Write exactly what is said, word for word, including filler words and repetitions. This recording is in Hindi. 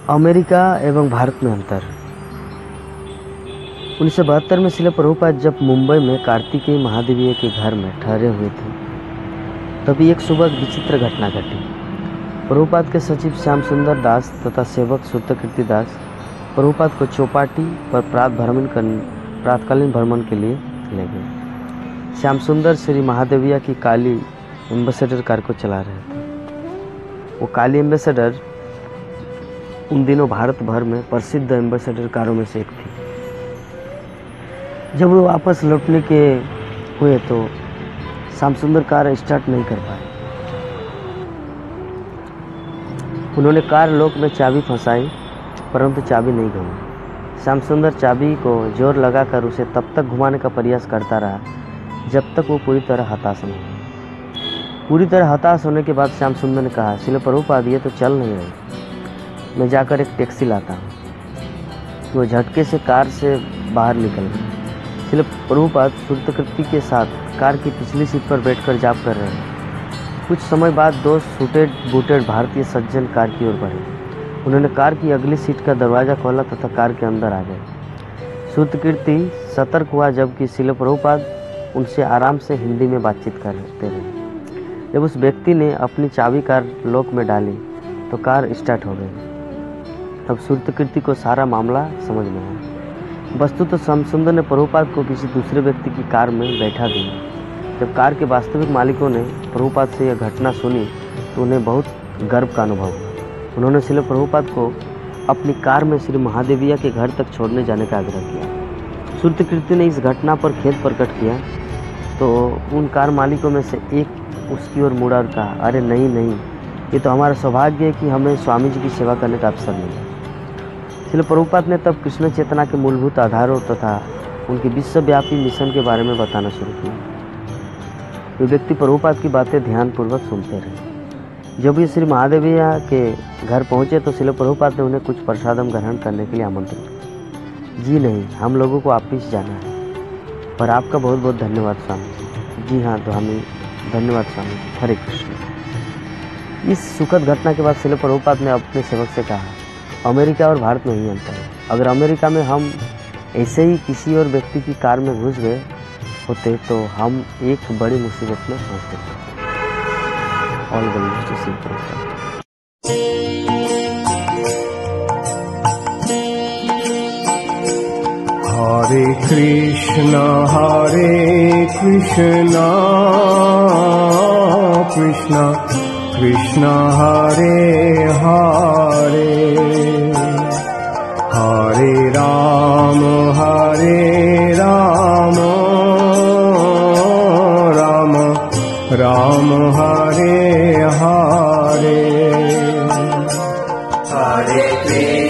अमेरिका एवं भारत में अंतर। उन्नीस सौ बहत्तर में श्रील प्रभुपाद जब मुंबई में कार्तिकेय महादेवीय के घर में ठहरे हुए थे, तभी एक सुबह विचित्र घटना घटी। प्रभुपाद के सचिव श्याम सुंदर दास तथा सेवक सूर्तकीर्ति दास प्रभुपाद को चौपाटी पर प्रातः भ्रमण प्रातकालीन भ्रमण के लिए ले गए। श्याम सुंदर श्री महादेविया की काली एम्बेसडर कार को चला रहे थे। वो काली एम्बेसडर उन दिनों भारत भर में प्रसिद्ध एम्बेसडर कारों में से एक थी। जब वो वापस लौटने के हुए तो श्याम सुंदर कार स्टार्ट नहीं कर पाए। उन्होंने कार लॉक में चाबी फंसाई, परंतु चाबी नहीं घूमी। श्याम सुंदर चाबी को जोर लगाकर उसे तब तक घुमाने का प्रयास करता रहा जब तक वो पूरी तरह हताश नहीं हुआ। पूरी तरह हताश होने के बाद श्याम सुंदर ने कहा, श्रील प्रभुपाद ये तो चल नहीं रही, मैं जाकर एक टैक्सी लाता हूँ। तो वो झटके से कार से बाहर निकल गए। श्रील प्रभुपाद सूर्तकीर्ति के साथ कार की पिछली सीट पर बैठकर जाप कर रहे हैं। कुछ समय बाद दो सूटेड बूटेड भारतीय सज्जन कार की ओर बढ़े। उन्होंने कार की अगली सीट का दरवाज़ा खोला तथा कार के अंदर आ गए। सूर्तकीर्ति सतर्क हुआ, जबकि श्रील प्रभुपाद उनसे आराम से हिंदी में बातचीत करते रहे। जब उस व्यक्ति ने अपनी चाबी कार लॉक में डाली तो कार स्टार्ट हो गई। तब सूर्तकीर्ति को सारा मामला समझ में आया। वस्तु तो श्याम सुंदर ने प्रभुपाद को किसी दूसरे व्यक्ति की कार में बैठा दिया। जब कार के वास्तविक मालिकों ने प्रभुपाद से यह घटना सुनी तो उन्हें बहुत गर्व का अनुभव हुआ। उन्होंने श्रील प्रभुपाद को अपनी कार में श्री महादेविया के घर तक छोड़ने जाने का आग्रह किया। सूर्तकीर्ति ने इस घटना पर खेद प्रकट किया तो उन कार मालिकों में से एक उसकी ओर मुड़ा और कहा, अरे नहीं नहीं, ये तो हमारा सौभाग्य है कि हमें स्वामी जी की सेवा करने का अवसर मिला। श्रील प्रभुपाद ने तब कृष्ण चेतना के मूलभूत आधारों तथा उनके विश्वव्यापी मिशन के बारे में बताना शुरू किया। वे व्यक्ति प्रभुपाद की बातें ध्यानपूर्वक सुनते रहे। जब ये श्री महादेविया के घर पहुंचे तो श्रील प्रभुपाद ने उन्हें कुछ प्रसादम ग्रहण करने के लिए आमंत्रित किया। जी नहीं, हम लोगों को वापिस जाना है, पर आपका बहुत बहुत धन्यवाद स्वामी जी। जी हाँ, तो हमें धन्यवाद स्वामी जी। हरे कृष्ण। इस सुखद घटना के बाद श्रील प्रभुपाद ने अपने सेवक से कहा, अमेरिका और भारत में ही अंतर है। अगर अमेरिका में हम ऐसे ही किसी और व्यक्ति की कार में घुस गए होते तो हम एक बड़ी मुसीबत में फंस गए। All the best to Srila Prabhupada. Hare Krishna Hare Krishna Krishna Krishna Hare Hare, Hare Ram Hare Ram Ram Ram Hare Hare, Hare Krishna